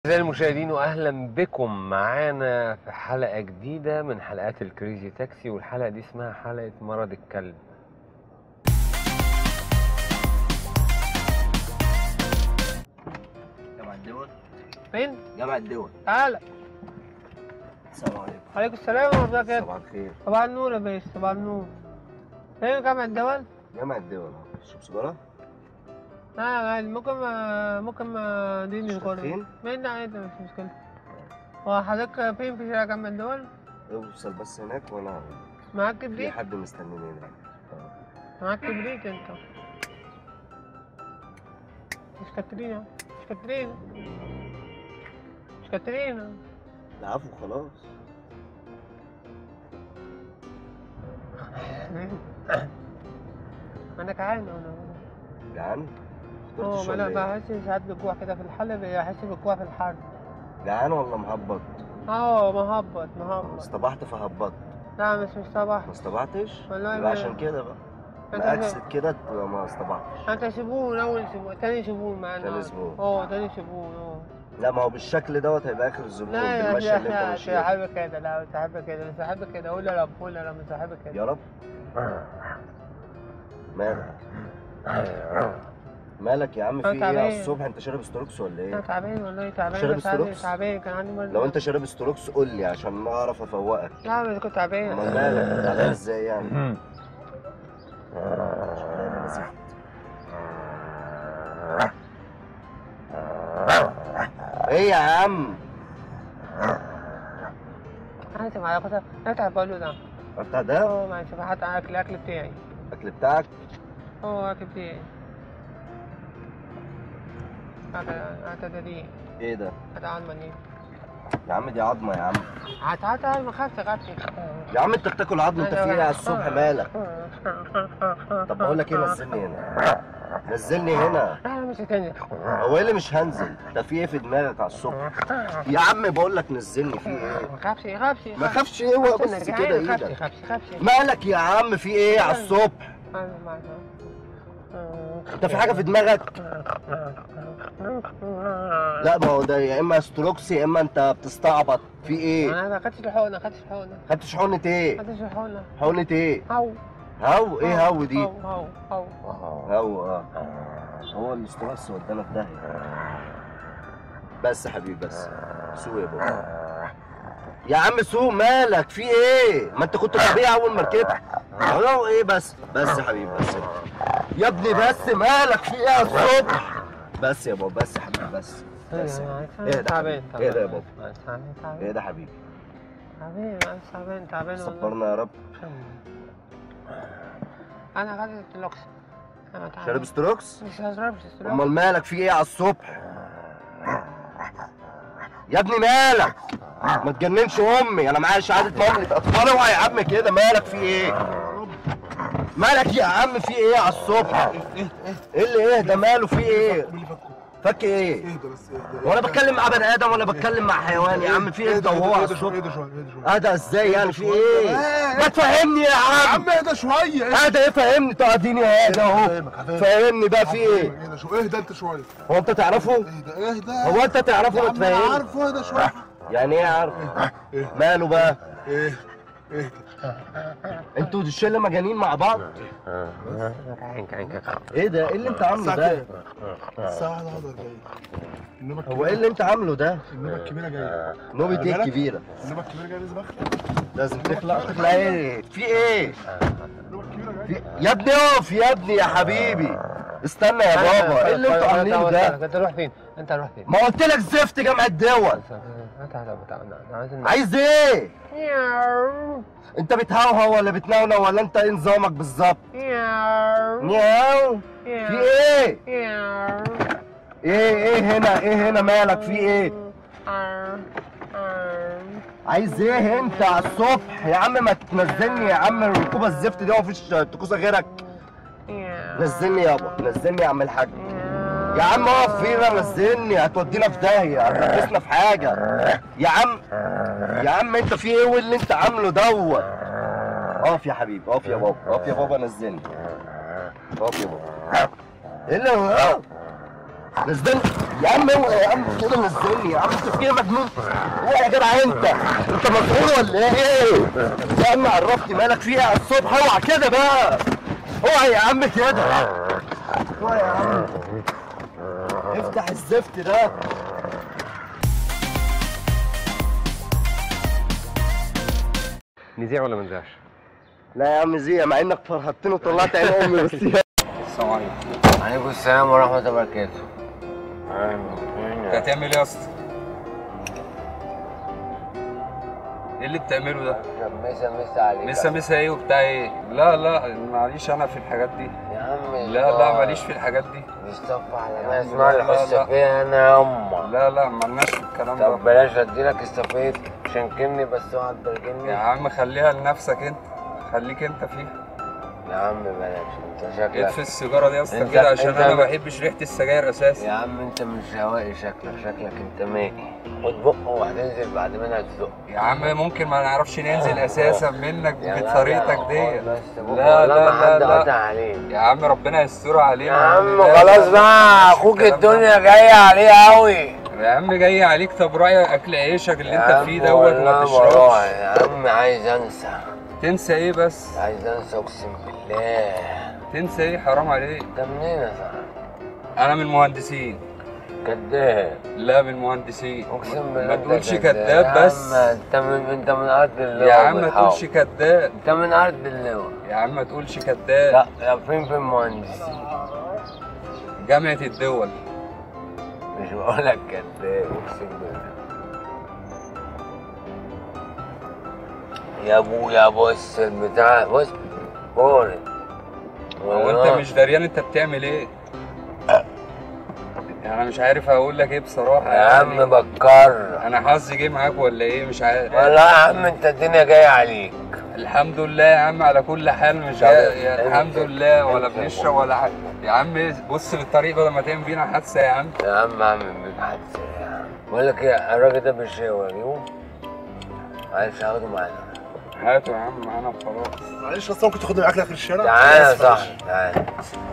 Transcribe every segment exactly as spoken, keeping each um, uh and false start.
أعزائي المشاهدين وأهلا بكم معانا في حلقة جديدة من حلقات الكريزي تاكسي، والحلقة دي اسمها حلقة مرض الكلب. جامعة الدول. فين؟ جامعة الدول. تعالى. السلام عليكم. وعليكم السلام ورحمة الله وبركاته. صباح الخير. صباح النور يا باشا، صباح النور. فين جامعة الدول؟ جامعة الدول. تشرب سيجارة؟ اه عادي، ممكن ما ممكن ما اديني الكورة. فين؟ فين؟ عادي مش مشكلة. هو حضرتك فين في شارع جامعة الدول؟ اوصل بس هناك وانا معاك في كبريت؟ حد مستنيني هناك. معاك كبريت انت؟ مش كاترينا مش كاترينا مش كاترينا العفو خلاص. انا جعان انا. جعان؟ اه فطرتش ما انا ولا ايه؟ بحس ساعات بالجوع كده في الحر، بحس بالجوع في الحر. جعان ولا مهبط؟ اه مهبط مهبط. اصطبحت فهبطت. لا مش مش صباح. ما اصطبحتش؟ والله يبقى ما- عشان كده بقى. انت مأكسد كده تبقى ما اصطبحتش. انت شبون اول شبون تاني شبون معانا. تاني شبون. اه تاني شبون اه. لا ما هو بالشكل دوت هيبقى اخر الزبون لا يا بالمشي اللي انت لا ماشيه. مش حابب كده، لا مش حابب كده، مش حابب كده. قول يا رب، قول يا رب مش حابب كده. يا رب. مالك؟ مالك يا عم؟ في أنا ايه على تعبان. الصبح؟ انت شارب ستروكس ولا انا ايه؟ تعبان والله، تعبان. شارب بس عندي- ستروكس؟ تعبان، كان عندي مرض. لو انت شارب ستروكس قول لي عشان اعرف افوقك. لا بس كنت تعبان. امال مالك؟ تعبان ازاي يعني؟ شغلانة زفت. ايه يا عم؟ عايز معايا كنت افتح بقول ده. بتاع ده؟ اه معلش حتى اكل الاكل بتاعي. الاكل بتاعك؟ اه اكل بتاعي. هذا هذا دي. ايه ده؟ هذا عظمة دي. يا عم دي عظمه يا عم. هات هات هات ما خافش خافش. يا عم انت بتاكل عظم؟ انت في ايه على الصبح مالك؟ طب بقول لك ايه، نزلني هنا. نزلني هنا. لا مش هتنزل. هو ايه اللي مش هنزل؟ انت في ايه في دماغك على الصبح؟ يا عم بقول لك نزلني، في ايه؟ ما خافش ما خافش. ما خافش ايه؟ هو بس كده ما خافش ايدك. خافش خافش. مالك يا عم؟ في ايه على الصبح؟ انت في حاجه في دماغك؟ لا ما هو ده يا اما ستروكس يا اما انت بتستعبط. في ايه؟ انا ما خدتش الحقنه، ما خدتش الحقنه. خدتش حقنه ايه؟ ما خدتش الحقنه. حقنه ايه؟ هو هو ايه هو دي؟ هو هو هو هو اه هو الاستروكس ودانا في داهيه. بس يا حبيبي بس سوق يا بابا. يا عم سوق، مالك؟ في ايه؟ ما انت كنت طبيعي اول ما ركبت. هو ايه بس بس يا حبيبي بس يا ابني بس مالك؟ في ايه على الصبح؟ بس يا بابا بس يا حبيبي بس بس يا حبيبي. ايه ده تعبان ايه ده يا بابا؟ تعبان ايه ده حبيبي؟ تعبان تعبان تعبان صبرنا يا رب. انا خدت اللوكس. شارب ستروكس؟ مش هشربش ستروكس. امال مالك؟ في ايه على الصبح؟ يا ابني مالك؟ ما تجننش امي، انا معايا شهاده مامة اطفال. اوعى يا عم كده، مالك؟ في ايه؟ مالك يا عم؟ في ايه على الصبح؟ ايه اللي ايه ده؟ ماله؟ في ايه؟ فك ايه؟ اهدى بس اهدى. وانا بتكلم مع بني ادم ولا بتكلم مع حيوان يا عم؟ في ايه انت وهو على الصبح؟ اهدى شويه اهدى شويه. اهدى ازاي يعني؟ في ايه؟ ما تفهمني يا يا عم. عم اهدى شويه. اهدى ايه؟ فهمني. تقعديني اهدى اهو. فهمني بقى في ايه؟ اهدى شويه اهدى انت شويه. هو انت تعرفه؟ اهدى اهدى. هو انت تعرفه؟ يا ما عم انا تفهمني. عارفه. اهدى شويه. يعني ايه عارف؟ ماله بقى؟ ايه اهدى. انتوا الشله مجانين مع بعض؟ ايه ده؟ ايه اللي انت عامله ده؟ الساعه واحدة وأربعين. النوبه هو ايه اللي انت عامله ده؟ النوبه الكبيره جايه. نوبة ايه الكبيرة؟ النوبه الكبيره جايه لازم اخلع. لازم تخلع. تخلع ايه؟ في ايه؟ النوبه الكبيره في... جايه. يا ابني اقف يا ابني يا حبيبي. استنى يا بابا، ايه اللي انتوا عاملينه ده؟ انت روح فين؟ انت روح فين؟ ما قلت لك زفت جامعة الدول. انت عايز عايز ايه؟ انت بتهوهو ولا بتنونو ولا انت ايه نظامك بالظبط؟ نياو. في ايه؟ ايه ايه هنا؟ ايه هنا؟ مالك؟ في ايه؟ عايز ايه انت على الصبح؟ يا عم ما تنزلني يا عم. الركوبه الزفت دي مفيش تكوسه غيرك. نزلني يابا، نزلني يا عم الحاج. يا عم اقف فينا، نزلني. هتودينا في داهيه، هتلبسنا في حاجه. يا عم يا عم انت في ايه واللي انت عامله دوت؟ اقف يا حبيبي، اقف يا بابا، اقف يا بابا، نزلني. اقف يا بابا. ايه اللي هو؟ نزلني يا عم اوعى يا عم كده نزلني يا عم انت في ايه مجنون؟ اوعى يا جدع انت انت مسؤول ولا ايه؟ يا عم عرفتني مالك فيها على الصبح اوعى كده بقى اوعى يا عم كده اوعى يا عم افتح الزفت ده. نذيع ولا ما نذيعش؟ لا يا عم زي مع انك فرهدتني وطلعت عين امي بس يا السلام عليكم. عليكم السلام ورحمة الله وبركاته. انت هتعمل ايه يا اسطى؟ ايه اللي بتعمله ده؟ مسا مسا عليك. مسا مسا ايه وبتاع ايه؟ لا لا معليش انا في الحاجات دي. يا عم لا لا ماليش في الحاجات دي. دي صف على يا ما عم اسمها لا، لا، الحس لا. فيها انا يا امه. لا لا مالناش في الكلام ده. طب بلاش اديلك استفيد شنكني بس اوعى يا تبرجني. عم خليها لنفسك انت، خليك انت فيها. يا عم بلاش انت شكلك. اطفي السيجاره دي يا اسطى انت- كده عشان انت- انا ما بحبش ريحه السجاير اساسا. يا عم انت مش هوائي شكلك، شكلك انت مائي. خد بقه وهتنزل بعد منها تزق. يا عم ممكن ما نعرفش ننزل اساسا منك يا بطريقتك جدع، دي. خد بس بقه. لا والله لا ما حد لا قطع لا عليك. يا عم ربنا يسترها علينا. يا عم لا، خلاص لا، لا، بقى مش اخوك الكلام ده. الدنيا جايه عليه قوي. يا عم جاي عليك. طب رايك اكل عيشك اللي يا انت عم فيه دوت والله وما بروح. تشربش. يا عم عايز انسى. تنسى ايه بس؟ عايز انسى اقسم بالله. تنسى ايه؟ حرام عليك. انت منين يا صاحبي؟ انا من المهندسين. كداب. لا من المهندسين. اقسم بالله ما انت تقولش كداب. كداب يا بس. عم انت من انت من ارض اللواء. يا عم ما والحوض. تقولش كداب. انت من ارض اللواء. يا عم ما تقولش لا كداب. يا فين في المهندسين؟ جامعة الدول. مش بقولك كداب اقسم بالله. يا ابويا بص البتاع بص بورد. هو انت مش دريان انت بتعمل ايه؟ يعني انا مش عارف اقول لك ايه بصراحة. يا عم يعني بكر. انا حظي جه معاك ولا ايه؟ مش عارف. والله يا عم انت الدنيا جايه عليك. الحمد لله يا عم على كل حال. مش طب جاي يعني انت- الحمد لله ولا انت- بنشرب ولا حاجة. يا عم بص للطريق بدل ما تعمل بينا حادثة يا عم. يا عم اعمل بيك حادثه يا عم. بقول لك ايه الراجل ده بالشيء اجيبه. عايز اخده معانا. هاته يا عم معانا وخلاص. معلش اصلا ممكن تاخدني معاك لاخر الشارع؟ تعالى يا آسف معلش. صاحبي تعالى.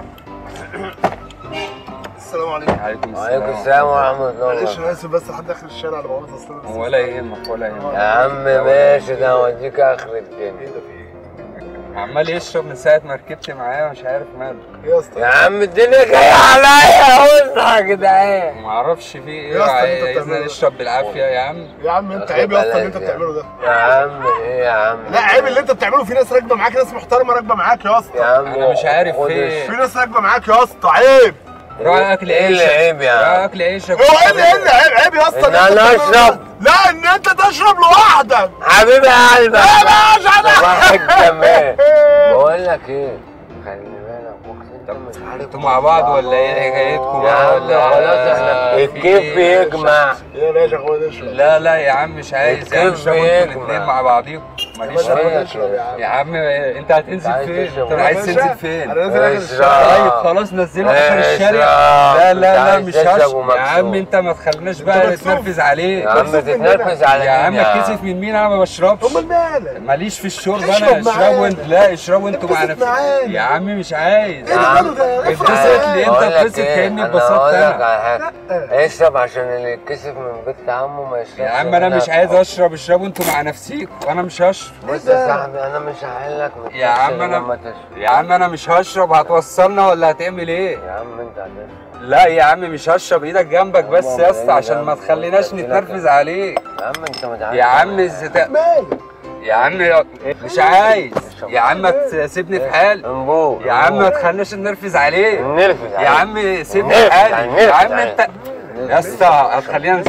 السلام عليكم. عليكم وعليكم السلام. السلام ورحمه الله معلش وبركاته. انا اسف بس لحد اخر الشارع انا بوظ اصلا. ولا يهمك ولا يهمك. يا عم ماشي ده اوديك اخر الدنيا. ايه ده في ايه؟ عمال يشرب من ساعة ما ركبت معاه مش عارف ماله. ايه يا اسطى؟ يا عم الدنيا جايه عليا وسع يا جدعان. ما اعرفش في ايه. يا اسطى اللي انت عايزنا بتعمله ده. نشرب بالعافية يا عم. يا عم انت يا عيب يا أخي اسطى اللي انت بلاش بتعمله ده. يا عم ايه يا عم. لا عيب اللي انت بتعمله. في ناس راكبه معاك، ناس محترمه راكبه معاك يا يا اسطى. عم أنا مش عارف خد في في ناس راكبه معاك يا اسطى. عيب. راعي اكل ايه اللي عيشك. عيب يا راعي عم؟ اكل عيشك. هو ايه اللي ايه اللي عيب؟ عيب يا اسطى ان اللي انت انا بتعمله ده. اشرب. لا ان انت تشرب لوحدك. حبيبي يا قلبك. يا باشا ده. صباحك كمان. بقول لك ايه خلي بالك اقسم انت مش عارف. انتوا مع بعض ولا ايه حكايتكم يا بقى عم ولا خلاص احنا في الكيف ايه؟ بيجمع. يا باشا اخويا اشرب. لا لا يا عم مش عايز. الكيف يا عم اشربوا انتوا بيجمع. الاثنين مع بعضيكم. ماليش يا باشا فيه. اشرب يا عم. يا عم انت هتنزل عايز فين؟ تشرب. انت عايز يا باشا، تنزل فين؟ انا نازل اخر اشرب. الشارع. طيب خلاص نزله اخر اشرب. الشارع. لا انت لا لا عايز مش تشرب هشرب. يا ومكسوف. عم انت ما تخليناش بقى مكسوف. نتنرفز عليه. يا عم تتنرفز على يا مين عم اتكسف من مين؟ انا ما بشربش. امال مالك؟ ماليش في الشرب اشرب انا. اشربوا معانا. انت. لا اشربوا انتوا مع اتبسط نفسكم. معانا. يا عم مش عايز. ايه يا اللي عم قاله ده؟ افرح اتبسط معانا. ليه؟ انت بقول لك اتبسط ايه، كأني انا اتبسطت هقول لك انا. على حاجه. اشرب عشان اللي يتكسف من بنت عمه ما يشربش. يا عم انا مش عايز اشرب. اشربوا انتوا مع نفسيكم وانا مش هشرب. بص يا صاحبي انا مش هحل لك يا عم انا لما تشرب. يا عم انا مش هشرب. هتوصلنا ولا هتعمل ايه؟ يا عم انت هتشرب. لا يا عم مش هشرب. ايدك جنبك بس يا اسطى عشان ما تخليناش نتنرفز عليك. يا عم انت متعلم. يا عم الزت... مالك؟ يا عم مش عايز. يا عم ما تسيبني في حالي. انبوه يا عم ما تخليناش نرفز عليك. نرفز يا عم سيبني في نرفز حالي. عليه، يا عم نرفز انت يا اسطى هتخلينا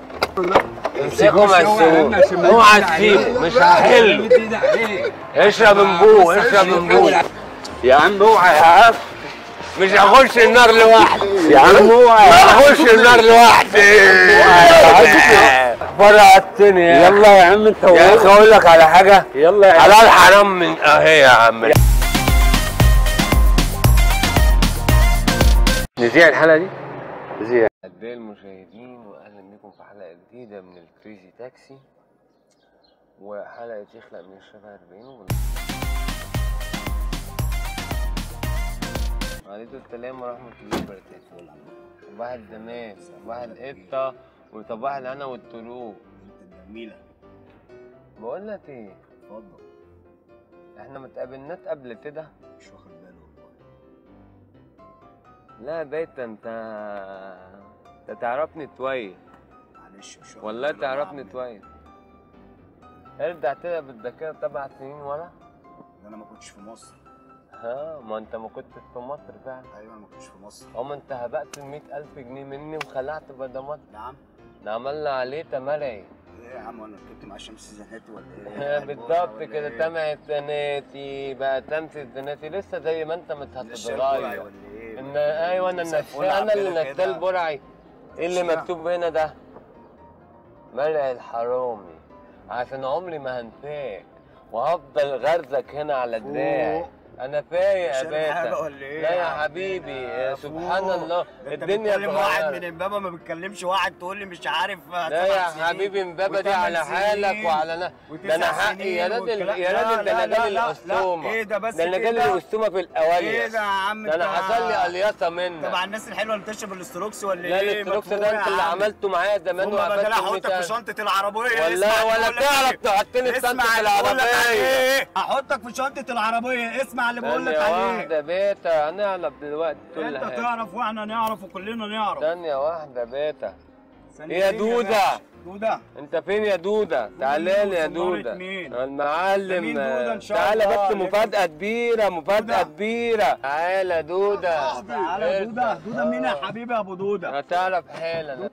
امسكوا مسكوه. اوعى تسيبه مش هحله. اشرب انبوه اشرب انبوه. يا عم اوعى يا عم. مش هخش النار لوحدي. يا عم اوعى. هخش النار لوحدي. فرقتني يا يلا يا عم انت. يا اخي اقول لك على حاجه. يلا يا عم. حلال حرام من اهي يا عم. نذيع الحلقه دي؟ نذيع. أعزائي المشاهدين واهلا بكم في حلقه جديده من الكريزي تاكسي وحلقه يخلق من الشبه أربعين. وعليكم السلام ورحمة الله وبركاته. صباح الدمام، صباح القطة، وصباح الهنا والطلوع. انت الجميله. بقول لك ايه؟ اتفضل. احنا ما اتقابلناش قبل كده؟ مش واخد بالي والله. لا بيت انت انت تعرفني كويس. معلش مش واخد والله بالي تعرفني والله. كويس. ارجع كده بالذاكرة سبع سنين ورا. ده انا ما كنتش في مصر. ها ما انت ما كنتش في مصر فعلا. ايوه انا ما كنتش في مصر. اما انت هبقت ال مئة ألف جنيه مني وخلعت بدل مصر. نعم. ده عملنا عليه تمرعي. ايه يا عم وانا ركبت مع شمس زناتي ولا ايه؟ بالظبط كده تمعت زناتي بقى تمس الزناتي لسه زي ما انت مش هتتغير. ولا ايه؟ ان ايوه انا النسال انا اللي نسال برعي. ايه اللي مكتوب هنا ده؟ مرعي الحرامي عشان عمري ما هنساك وهفضل غرزك هنا على دراعي. انا فايق يا باشا. لا يا حبيبي سبحان الله الدنيا بتكلم واحد من امبابه ما بتكلمش واحد تقول لي مش عارف. لا يا حبيبي امبابه دي على حالك وعلى انا. ده انا حقي يا راجل يا راجل ده انا جالي القسطومه. ايه ده بس ده انا جالي القسطومه في الاوليه. ايه ده يا عم ده انا حصل لي الياصه منك. طبعا الناس الحلوه اللي بتشرب الاستروكس ولا ايه؟ لا الاستروكس ده انت اللي عملته معايا زمان وقفلت لي احطك في شنطه العربيه. والله ولا تعرف تحطني في شنطه العربيه. احطك في شنطه العربيه. اسمع اللي بقول لك عليه. واحدة بيتا هنعرف دلوقتي كل حاجة. انت تعرف واحنا نعرف وكلنا نعرف. ثانية واحدة بيتا. ايه يا دودة؟ دودة انت فين يا دودة؟ تعالى لي يا دودة. مين؟ المعلم. مين دودة ان شاء الله؟ تعالى بس مفاجأة كبيرة مفاجأة كبيرة. تعالى دودة. تعالى دودة. دودة مين يا حبيبي يا ابو دودة؟ هتعرف حالا.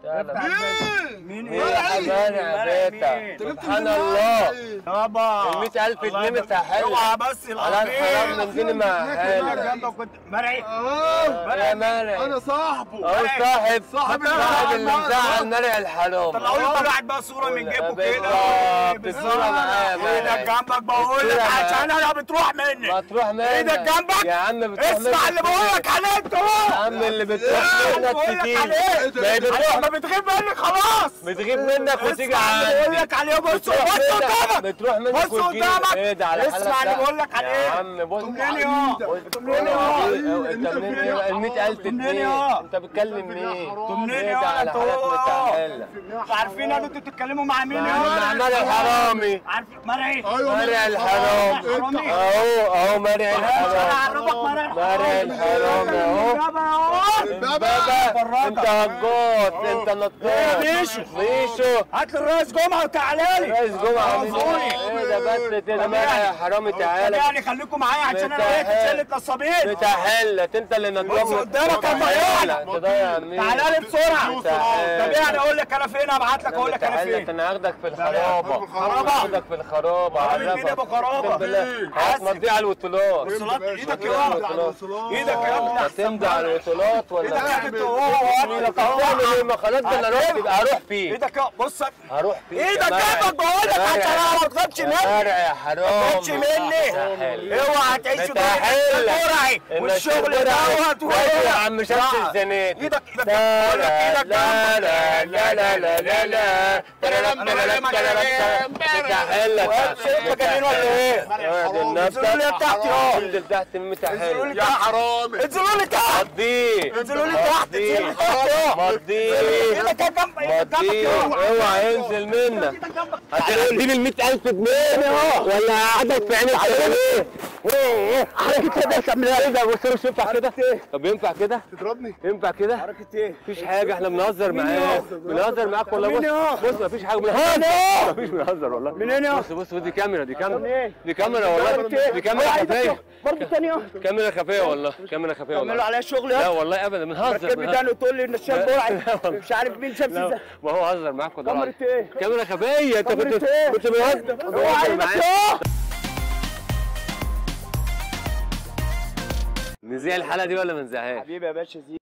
مين ايه يا حبايبي يا بيتا؟ سبحان الله. يابا ال مئة ألف جنيه متسحلة. اوعى بس على الحرام من دين مع حالك. جنبك كنت مرعي. يا مرعي. انا صاحبه. اهو صاحب صاحب صاحب اللي مزعل مرعي الحرام. طلعوا لي كل واحد بقى صورة من جيبه كده. بالظبط الصورة معايا يا ايدك جنبك بقول لك عشان انا بتروح مني. ما تروح منك. ايدك جنبك. يا عم بتروح منك. اسمع اللي بقول لك عليه انت اهو. يا عم اللي بتروح منك كتير. ما هي بتروح ما بتغيب مني خلاص. بتغيب منك وتيجي عندي. اللي بقول لك عليه بص بص قدامك. بتروح منك بص قدامك. ايه ده على حالك. اسمع اللي بقول لك عليه. يا عم بص. منين اهو. منين اهو. انت منين ال مئة ألف جنيه. انت بتكلم مين؟ منين اهو على حالك متسهلة. انتوا عارفين ان انتوا بتتكلموا مع مين اهو؟ مع مرعي الحرامي. عارف مرعي؟ مرعي الحرام. اهو اهو مرعي الحرام. مرعي الحرام اهو. بابا انت هجوت انت نطاط. ميشو ميشو هات لي الرئيس جمعه وتعالى لي. رئيس جمعه ايه ده بس كده مرعي يا حرامي تعالى. يعني خليكم معايا عشان انا لقيت شله نصابين. بتحلت انت اللي نطاط. بص قدامك يا ضياع. تضيع مين؟ تعالى لي بسرعه. طب يعني اقول لك انا فين ابعت لك اقول لك انا فين. انا هاخدك في الخرابه. خرابه هاخدك في الخرابه. عارف مين ابو خرابه؟ هتمضي على الوصولات. وصولات ايدك يا ايدك يا ابني. هتمضي على الوصولات ولا ايدك يا انت وهو ما خلاص ده انا رحت يبقى هروح فيه. ايدك يا بص هروح فيه. ايدك جنبك بقول لك عشان انا ما تغيبش مني. مرعي يا حرام. ما تغيبش مني. اوعى تعيش في مرعي والشغل دوت. يا عم شمس الزناتي. ايدك ايدك لا بقول لك ايدك لا لا لا لا لا لا لا متحلة. مجانين ولا ايه؟ انزلوا لي تحت اهو. انزل تحت المتحلة يا حرامي. انزلوا لي تحت. مضيه. انزلوا لي تحت. انزلوا لي تحت. مضيه. ايدك يا جنب ايدك جنبك. مضيه. اوعى ينزل منك. هتديني ال مئة ألف جنيه ولا قعدك في عينك على ايه؟ ايه حركة كده تعمل ايه ده؟ بص ينفع كده؟ طب ينفع كده؟ تضربني؟ ينفع كده؟ حركة ايه؟ مفيش حاجة احنا بنهزر معاك بنهزر معاك والله. بص بص مفيش حاجة بنهزر مفيش بنهزر والله. منين يا؟ بص بص دي كاميرا دي كاميرا دي كاميرا والله. دي كاميرا خفية. برضه ثانية. كاميرا خفية والله. كاميرا خفية والله. تعملوا عليا شغل لا يا والله ابدا بنهزر. ركب لي تاني وتقول لي ان الشاب برعي مش عارف مين شمس ازاي. ما هو هزر معاك والله. كاميرا ايه؟ كاميرا خفية. انت كنت ايه؟ كنت بتهزر. اوعى ايدك يا نذيع الحلقة دي ولا ما نذيعهاش؟ حبيبي يا باشا زي